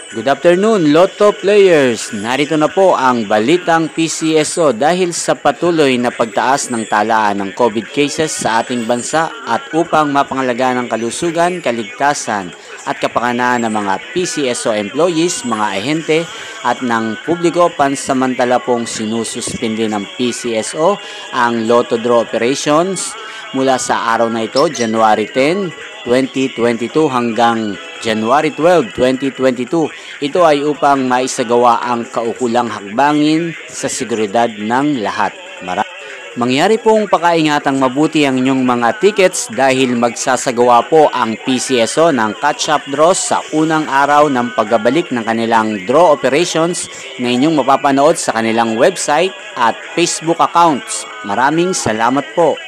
Good afternoon, Lotto players! Narito na po ang balitang PCSO dahil sa patuloy na pagtaas ng talaan ng COVID cases sa ating bansa at upang mapangalagaan ang kalusugan, kaligtasan at kapakanan ng mga PCSO employees, mga ahente at ng publiko, pansamantala pong sinususpindi ng PCSO ang Lotto Draw operations mula sa araw na ito, January 10, 2022 hanggang January 12, 2022. Ito ay upang maisagawa ang kaukulang hakbangin sa seguridad ng lahat. Mangyari pong pakaingatang mabuti ang inyong mga tickets dahil magsasagawa po ang PCSO ng catch-up draws sa unang araw ng pagbabalik ng kanilang draw operations na inyong mapapanood sa kanilang website at Facebook accounts. Maraming salamat po.